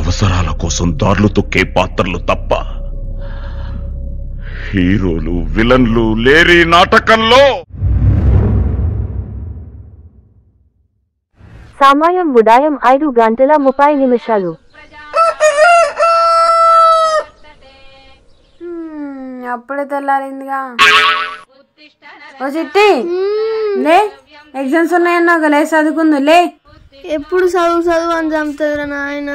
అవసరాల కోసం దారులు తొక్కే పాత్రలు తప్ప హీరోలు విలన్లు లేరి నాటకంలో. సమయం ఉదయం 5:30. అప్పుడే తెల్లారిందిగా. ఓ చిట్టి లే, ఎగ్జామ్స్ ఉన్నాయన్నావు లే, చదువుకుందు లే. ఎప్పుడు చదువు చదువు అని చంపుతుందిరా నాయన.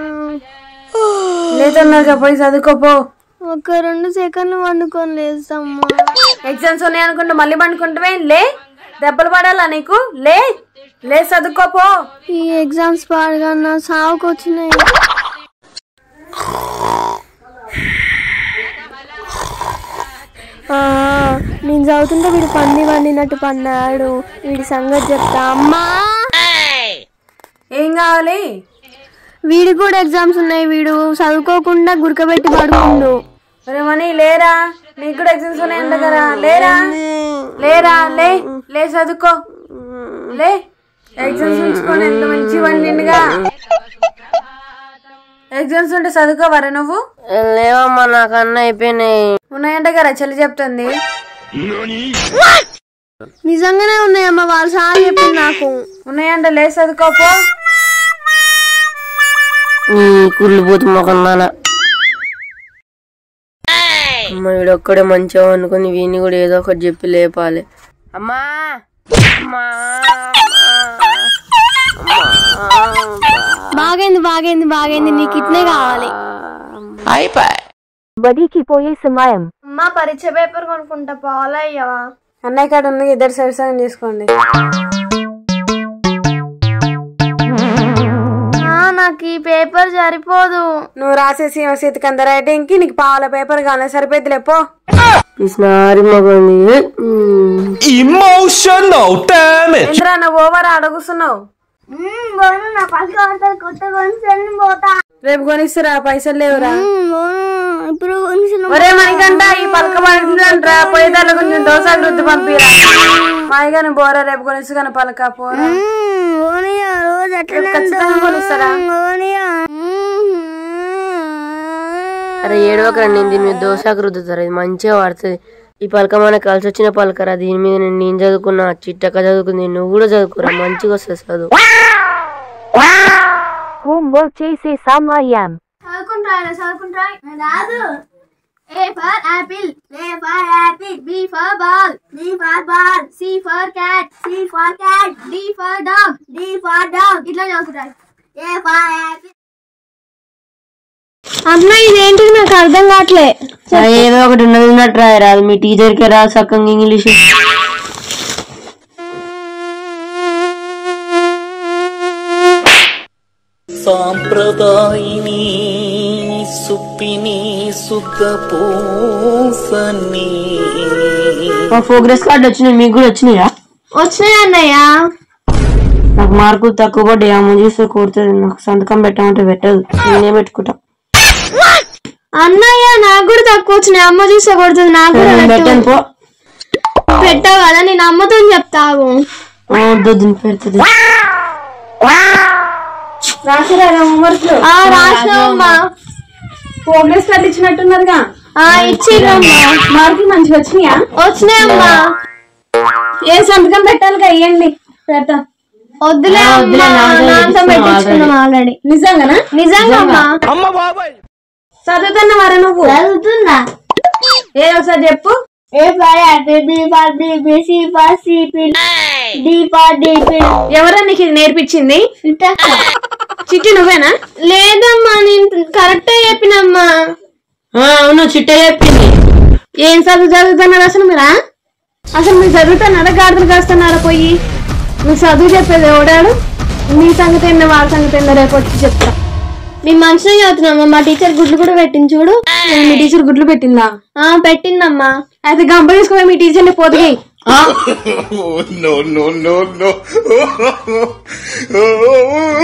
లేదన్నాగా పోయి చదువుకోపో. ఒక 2 సెకండ్లు వండుకొని లేస్తామ్మా. ఎగ్జామ్స్ ఉన్నాయి అనుకుంటూ మళ్ళీ పండుకుంటావే. లే, దెబ్బలు పడాలా నీకు? లే లే చదువుకోపో. ఈ ఎగ్జామ్స్ పాడగా సావుకు వచ్చినాయి. నేను చదువుతుంటే వీడు పంది వండినట్టు పన్నాడు. వీడి సంగతి చెప్తా. అమ్మా ఏం కావాలి? వీడికి కూడా ఎగ్జామ్స్ ఉన్నాయి. వీడు చదువుకోకుండా గురకబెట్టి పడుకుండు. మనీ లేరా? నీకు కూడా ఎగ్జామ్స్ ఉన్నాయి అంట కదా. లేరా లేరా లే లే చదువుకో. లే, ఎగ్జామ్స్ ఉంచుకొని ఎంత మంచి వండిండుగా. ఎగ్జామ్స్ ఉంటే చదువుకోవరా నువ్వు? లేవమ్మా, నాకు అన్న అయిపోయినాయి. ఉన్నాయంట కదా చెల్లి చెప్తుంది. నిజంగానే ఉన్నాయమ్మా, వాళ్ళు చాలా చెప్పింది నాకు. ఉన్నాయంట, లే చదువుకోపో. కుళ్ళు పోతు మొకన్నానా. అమ్మ వీడొక్కడే మంచిగా అనుకుని వీని కూడా ఏదో ఒకటి చెప్పి లేపాలి. అమ్మా బాగైంది బాగైంది బాగైంది, నీకు ఇట్నే కావాలి. బడికి పోయే సమయం. అమ్మా పరీక్ష పేపర్ కొనుక్కుంటా, పోవాలా అయ్యవా? అన్నయ్య కాడ ఉంది, ఇద్దరు సరిసగం చేసుకోండి. నాకు ఈ పేపర్ సరిపోదు. నువ్వు రాసేసి సీతకంద రైటింగ్ కి నీకు పాల పేపర్ కావాలి, సరిపోద్ది లేపో. ఇంద్రా నువ్వు ఓవర్ అడుగుతున్నావు. రేపు కొనిస్తురా, పైసలు లేవురా. ఒరే మణికంట, ఈ పలక పడుతుందంటరా, పోయేదాన్ని కొంచెం దోశ వృద్ధి పంపిరా. మాయగాని బోరా, రేపు కొనిస్తున్నా పలక పోరా. ఖచ్చితంగా కొనిస్తారా? అరే ఏడవకరా, నేను దీని మీద దోశకు రుద్దుతారా, ఇది మంచిగా పడుతుంది. ఈ పలక మనకు కలిసి వచ్చిన పలకరా, దీని మీద నేను చదువుకున్నా, చిట్టక్క చదువుకుంది, నువ్వు కూడా చదువుకురా, మంచిగా వస్తుంది చదువు. హోంవర్క్ చేసే సమయం. A for apple, A for apple, B for ball, B for ball, C for cat, C for cat, D for dog, D for dog. ఇట్లా చదువుకుంటారు. A for apple. అమ్మ ఇదేంటిది నాకు అర్థం కావట్లే. ఏదో ఒకటి ఉన్నది రాదు, మీ టీచర్కి రా సక్కంగా ఇంగ్లీష్. సాంప్రదాయిని సుప్పిని సుఖపూసని. ప్రోగ్రెస్ కార్డు వచ్చినాయి, మీకు కూడా వచ్చినాయా? వచ్చినాయి అన్నయ్య. నాకు మార్కులు తక్కువ పడ్డాయి, అమ్మ చూస్తే కొడుతుంది. నాకు సంతకం పెట్టమంటే పెట్టదు, నేనే పెట్టుకుంటా. అన్నయ్య నాకు కూడా తక్కువ వచ్చినాయి, అమ్మ చూస్తే కొడుతుంది. నాకు కూడా పెట్టాను పో. పెట్టావు కదా, నేను అమ్మతో చెప్తావు. పెడుతుంది. ప్రోగ్రెస్ కార్డు ఇచ్చినట్టున్నారుగా. ఇచ్చిరమ్మా. మార్కులు మంచిగా వచ్చినాయా? వచ్చినాయమ్మా. ఏ సంతకం పెట్టాలిగా, ఇవ్వండి పెడతా. వద్దులే పెట్టించుకున్నాం ఆల్రెడీ. నిజంగానా? నిజంగా చదువుతున్నావారా నువ్వు? చదువుతున్నా. ఏ ఒకసారి చెప్పు. A for apple, B for B, C for C, D for D. ఎవరా నీకు ఇది నేర్పించింది? చిట్టి నువ్వేనా? లేదమ్మా, నేను కరెక్ట్ చెప్పినమ్మా. అవును, చిట్టే చెప్పింది. ఏం చదువుతున్నారు అసలు మీరా? అసలు మీరు చదువుతున్నారా, గాడులు కాస్తున్నారా? పోయి నువ్వు చదువు చెప్పేది ఎవడాడు? నీ సంగతి ఏందో, వాడి సంగతి ఏందో రేపు వచ్చి చెప్తా. మేము మంచిగా చదువుతున్నామా, మా టీచర్ గుడ్లు కూడా పెట్టింది చూడు. మీ టీచర్ గుడ్లు పెట్టిందా? పెట్టిందమ్మా. అయితే గంప తీసుకుపోయి మీ టీచర్ని పోతుగా. No, no, no, no.